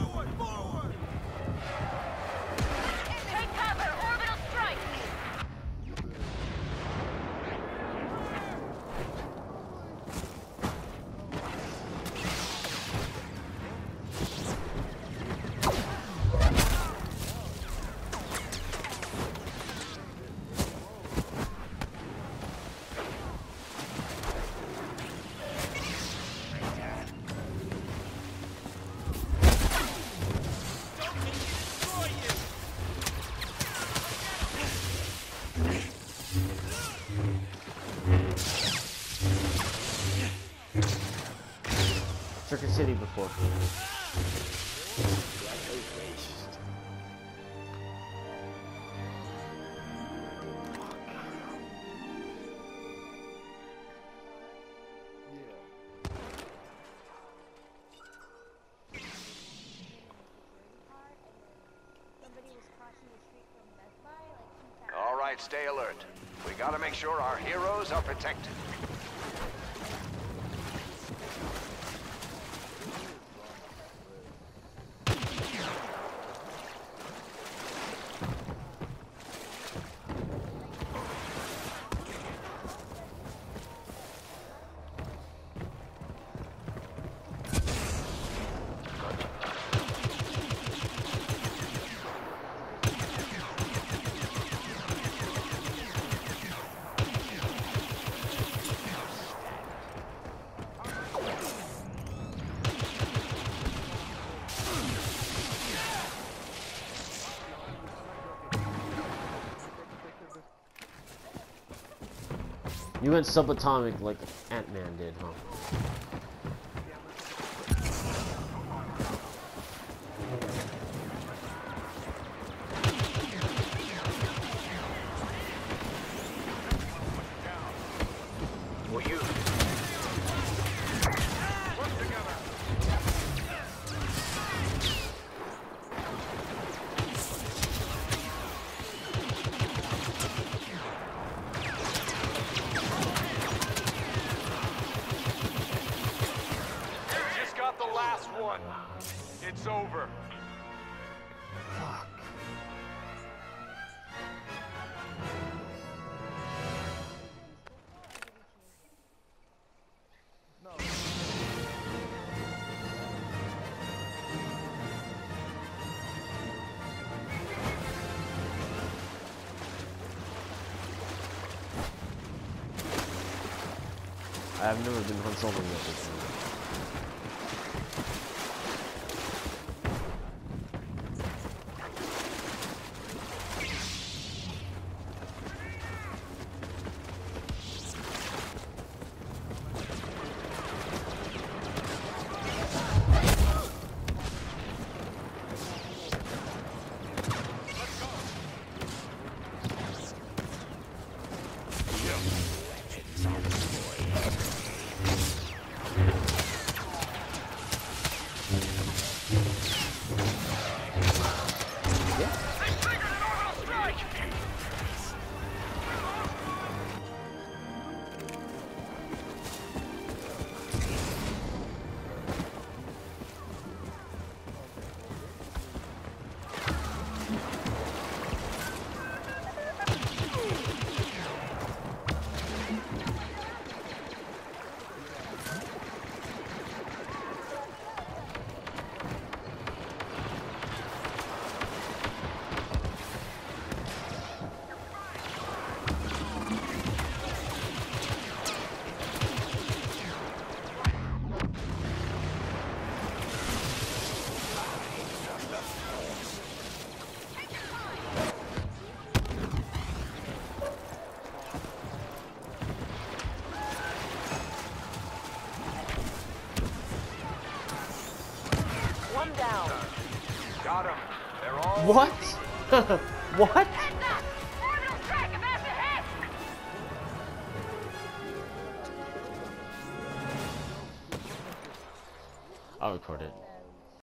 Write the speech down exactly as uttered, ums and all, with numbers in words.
Take cover! Orbital strike! Circuit City before. All right, stay alert. We gotta make sure our heroes are protected. You went subatomic like Ant-Man did, huh? Will you? Work together. Just got the last one. It's over. Fuck. I've never been Han Solo yet this time. Down. Got him. They're all. What? What? Heads up! Orbital strike about to hit! I'll record it.